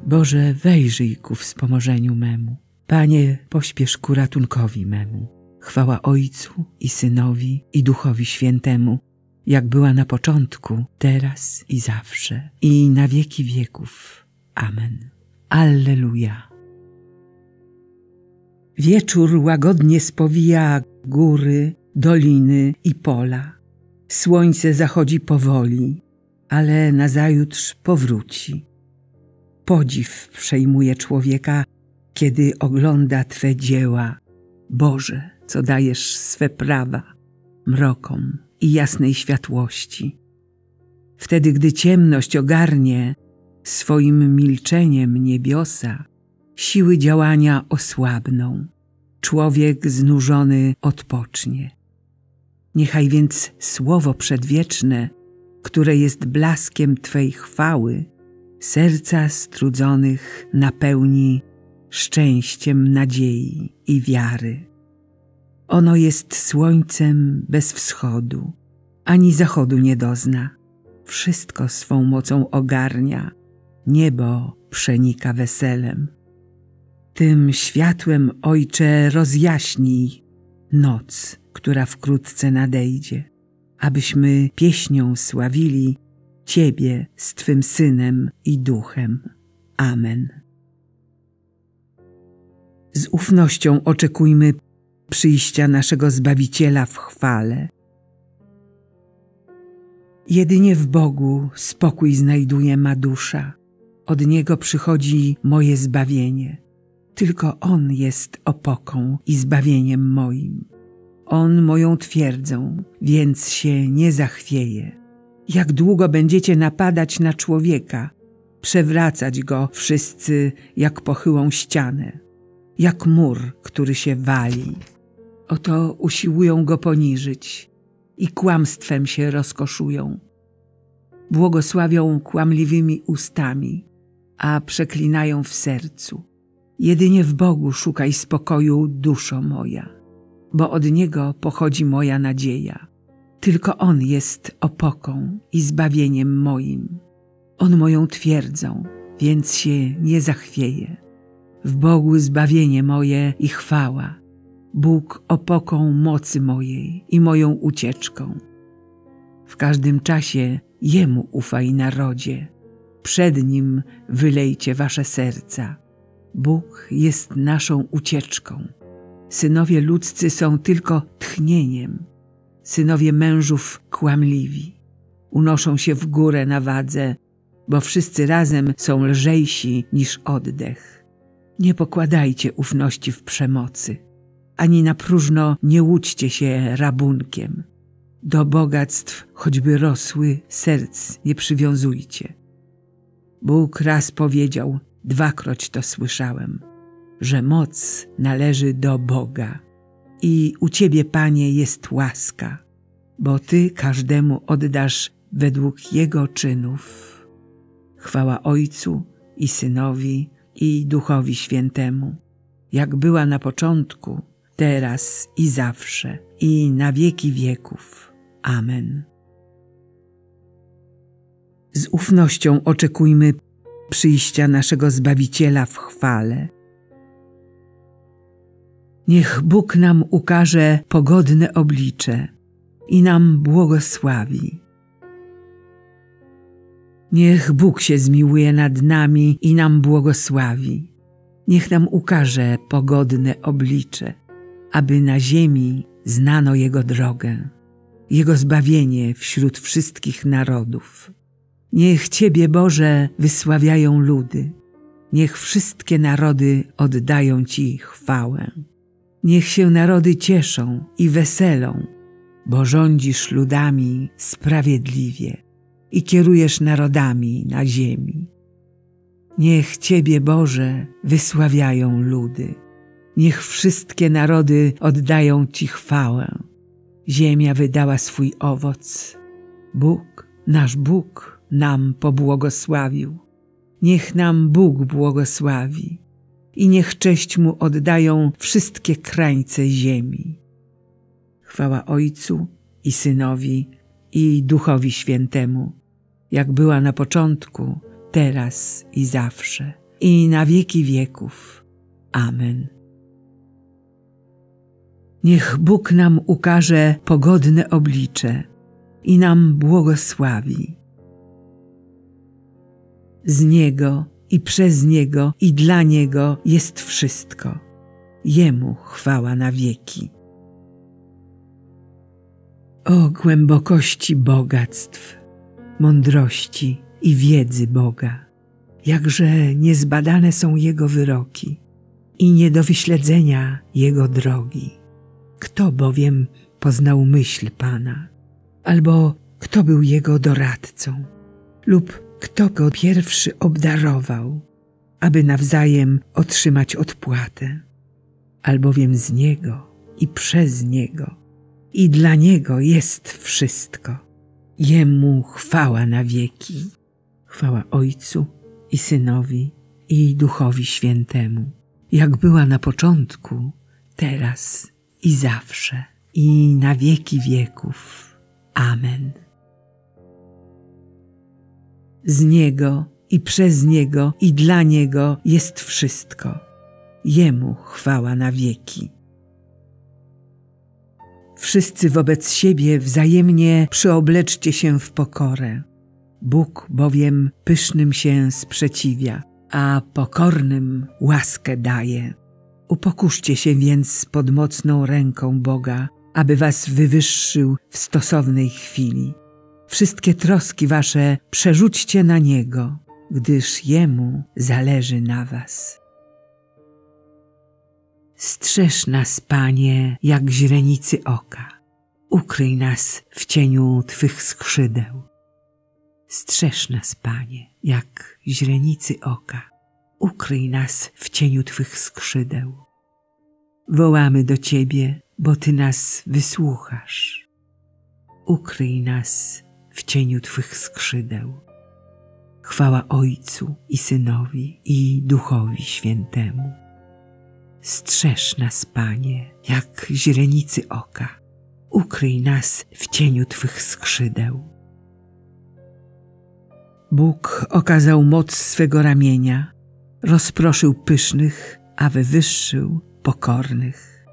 Boże, wejrzyj ku wspomożeniu memu. Panie, pośpiesz ku ratunkowi memu. Chwała Ojcu i Synowi i Duchowi Świętemu, jak była na początku, teraz i zawsze, i na wieki wieków. Amen. Alleluja. Wieczór łagodnie spowija góry, doliny i pola. Słońce zachodzi powoli, ale nazajutrz powróci. Podziw przejmuje człowieka, kiedy ogląda Twe dzieła. Boże, co dajesz swe prawa mrokom i jasnej światłości. Wtedy, gdy ciemność ogarnie swoim milczeniem niebiosa, siły działania osłabną. Człowiek znużony odpocznie. Niechaj więc słowo przedwieczne, które jest blaskiem Twej chwały, serca strudzonych napełni szczęściem nadziei i wiary. Ono jest słońcem bez wschodu, ani zachodu nie dozna. Wszystko swą mocą ogarnia, niebo przenika weselem. Tym światłem, Ojcze, rozjaśnij noc, która wkrótce nadejdzie, abyśmy pieśnią sławili Ciebie z Twym Synem i Duchem. Amen. Z ufnością oczekujmy przyjścia naszego Zbawiciela w chwale. Jedynie w Bogu spokój znajduje ma dusza. Od Niego przychodzi moje zbawienie. Tylko On jest opoką i zbawieniem moim. On moją twierdzą, więc się nie zachwieje. Jak długo będziecie napadać na człowieka, przewracać go wszyscy jak pochyłą ścianę, jak mur, który się wali. Oto usiłują go poniżyć i kłamstwem się rozkoszują. Błogosławią kłamliwymi ustami, a przeklinają w sercu. Jedynie w Bogu szukaj spokoju, duszo moja, bo od Niego pochodzi moja nadzieja. Tylko On jest opoką i zbawieniem moim. On moją twierdzą, więc się nie zachwieje. W Bogu zbawienie moje i chwała. Bóg opoką mocy mojej i moją ucieczką. W każdym czasie Jemu ufaj, narodzie. Przed Nim wylejcie wasze serca. Bóg jest naszą ucieczką. Synowie ludzcy są tylko tchnieniem. Synowie mężów kłamliwi. Unoszą się w górę na wadze, bo wszyscy razem są lżejsi niż oddech. Nie pokładajcie ufności w przemocy, ani na próżno nie łudźcie się rabunkiem. Do bogactw, choćby rosły, serc nie przywiązujcie. Bóg raz powiedział, dwakroć to słyszałem, że moc należy do Boga. I u Ciebie, Panie, jest łaska, bo Ty każdemu oddasz według jego czynów. Chwała Ojcu i Synowi i Duchowi Świętemu, jak była na początku, teraz i zawsze, i na wieki wieków. Amen. Z ufnością oczekujmy przyjścia naszego Zbawiciela w chwale. Niech Bóg nam ukaże pogodne oblicze i nam błogosławi. Niech Bóg się zmiłuje nad nami i nam błogosławi. Niech nam ukaże pogodne oblicze, aby na ziemi znano Jego drogę, Jego zbawienie wśród wszystkich narodów. Niech Ciebie, Boże, wysławiają ludy. Niech wszystkie narody oddają Ci chwałę. Niech się narody cieszą i weselą, bo rządzisz ludami sprawiedliwie i kierujesz narodami na ziemi. Niech Ciebie, Boże, wysławiają ludy. Niech wszystkie narody oddają Ci chwałę. Ziemia wydała swój owoc. Bóg, nasz Bóg, nam pobłogosławił. Niech nam Bóg błogosławi i niech cześć Mu oddają wszystkie krańce ziemi. Chwała Ojcu i Synowi i Duchowi Świętemu, jak była na początku, teraz i zawsze, i na wieki wieków. Amen. Niech Bóg nam ukaże pogodne oblicze i nam błogosławi. Z Niego i przez Niego i dla Niego jest wszystko. Jemu chwała na wieki. O głębokości bogactw, mądrości i wiedzy Boga, jakże niezbadane są Jego wyroki i nie do wyśledzenia Jego drogi. Kto bowiem poznał myśl Pana, albo kto był Jego doradcą, lub kto Go pierwszy obdarował, aby nawzajem otrzymać odpłatę, albowiem z Niego i przez Niego i dla Niego jest wszystko. Jemu chwała na wieki. Chwała Ojcu i Synowi i Duchowi Świętemu, jak była na początku, teraz i zawsze, i na wieki wieków. Amen. Z Niego i przez Niego i dla Niego jest wszystko. Jemu chwała na wieki. Wszyscy wobec siebie wzajemnie przyobleczcie się w pokorę. Bóg bowiem pysznym się sprzeciwia, a pokornym łaskę daje. Upokurzcie się więc pod mocną ręką Boga, aby was wywyższył w stosownej chwili. Wszystkie troski wasze przerzućcie na Niego, gdyż Jemu zależy na was. Strzeż nas, Panie, jak źrenicy oka. Ukryj nas w cieniu Twych skrzydeł. Strzeż nas, Panie, jak źrenicy oka. Ukryj nas w cieniu Twych skrzydeł. Wołamy do Ciebie, bo Ty nas wysłuchasz. Ukryj nas w cieniu Twych skrzydeł. Chwała Ojcu i Synowi i Duchowi Świętemu. Strzeż nas, Panie, jak źrenicy oka. Ukryj nas w cieniu Twych skrzydeł. Bóg okazał moc swego ramienia, rozproszył pysznych, a wywyższył pokornych.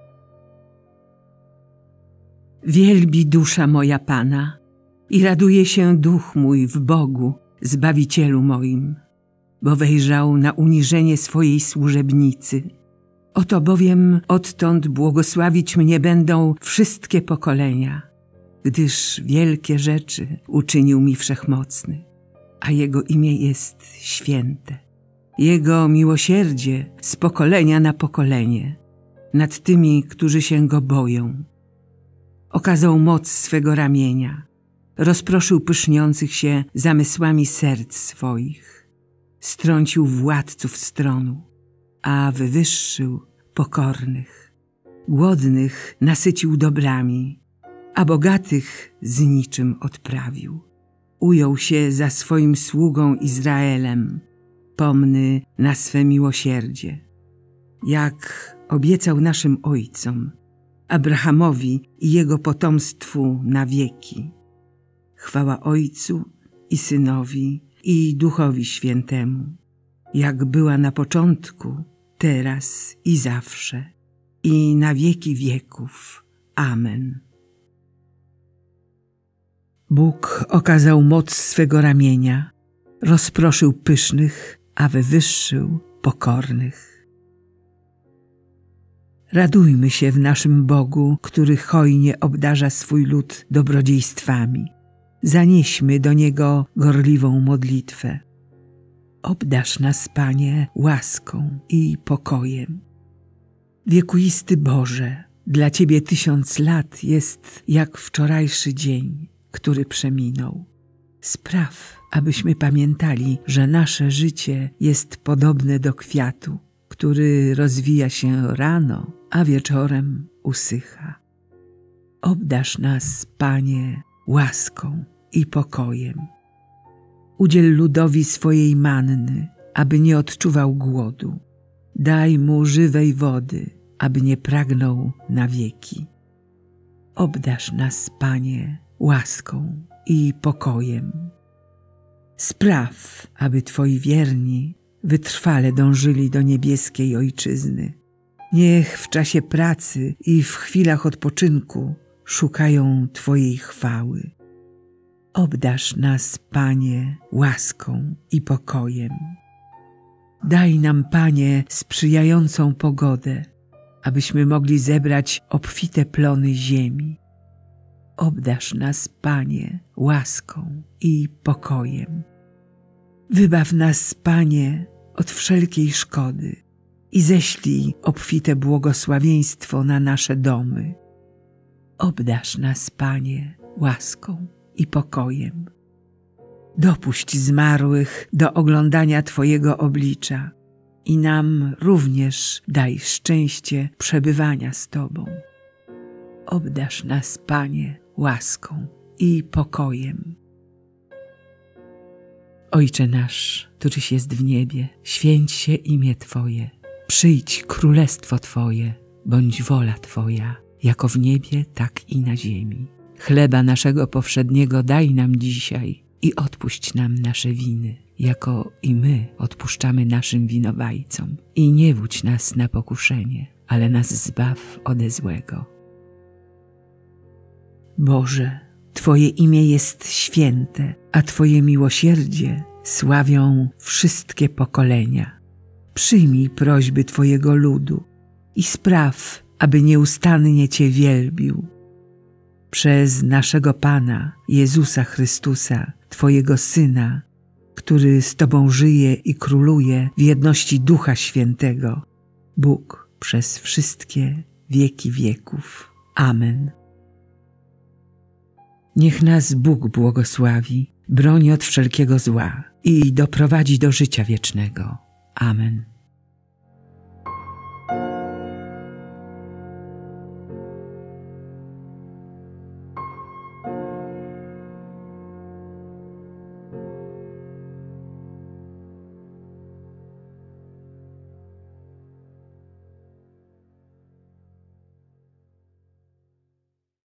Wielbi dusza moja Pana i raduje się duch mój w Bogu, Zbawicielu moim, bo wejrzał na uniżenie swojej służebnicy. Oto bowiem odtąd błogosławić mnie będą wszystkie pokolenia, gdyż wielkie rzeczy uczynił mi Wszechmocny, a Jego imię jest święte. Jego miłosierdzie z pokolenia na pokolenie nad tymi, którzy się Go boją. Okazał moc swego ramienia, rozproszył pyszniących się zamysłami serc swoich, strącił władców z tronu, a wywyższył pokornych. Głodnych nasycił dobrami, a bogatych z niczym odprawił. Ujął się za swoim sługą Izraelem, pomny na swe miłosierdzie, jak obiecał naszym ojcom, Abrahamowi i jego potomstwu na wieki. Chwała Ojcu i Synowi i Duchowi Świętemu, jak była na początku, teraz i zawsze, i na wieki wieków. Amen. Bóg okazał moc swego ramienia, rozproszył pysznych, a wywyższył pokornych. Radujmy się w naszym Bogu, który hojnie obdarza swój lud dobrodziejstwami. Zanieśmy do Niego gorliwą modlitwę. Obdarz nas, Panie, łaską i pokojem. Wiekuisty Boże, dla Ciebie 1000 lat jest jak wczorajszy dzień, który przeminął. Spraw, abyśmy pamiętali, że nasze życie jest podobne do kwiatu, który rozwija się rano, a wieczorem usycha. Obdarz nas, Panie, łaską i pokojem. Udziel ludowi swojej manny, aby nie odczuwał głodu. Daj mu żywej wody, aby nie pragnął na wieki. Obdarz nas, Panie, łaską i pokojem. Spraw, aby Twoi wierni wytrwale dążyli do niebieskiej Ojczyzny. Niech w czasie pracy i w chwilach odpoczynku szukają Twojej chwały. Obdarz nas, Panie, łaską i pokojem. Daj nam, Panie, sprzyjającą pogodę, abyśmy mogli zebrać obfite plony ziemi. Obdarz nas, Panie, łaską i pokojem. Wybaw nas, Panie, od wszelkiej szkody i ześlij obfite błogosławieństwo na nasze domy. Obdarz nas, Panie, łaską i pokojem. Dopuść zmarłych do oglądania Twojego oblicza i nam również daj szczęście przebywania z Tobą. Obdarz nas, Panie, łaską i pokojem. Ojcze nasz, któryś jest w niebie, święć się imię Twoje. Przyjdź królestwo Twoje, bądź wola Twoja, jako w niebie, tak i na ziemi. Chleba naszego powszedniego daj nam dzisiaj i odpuść nam nasze winy, jako i my odpuszczamy naszym winowajcom. I nie wódź nas na pokuszenie, ale nas zbaw ode złego. Boże, Twoje imię jest święte, a Twoje miłosierdzie sławią wszystkie pokolenia. Przyjmij prośby Twojego ludu i spraw, aby nieustannie Cię wielbił. Przez naszego Pana, Jezusa Chrystusa, Twojego Syna, który z Tobą żyje i króluje w jedności Ducha Świętego, Bóg przez wszystkie wieki wieków. Amen. Niech nas Bóg błogosławi, broni od wszelkiego zła i doprowadzi do życia wiecznego. Amen.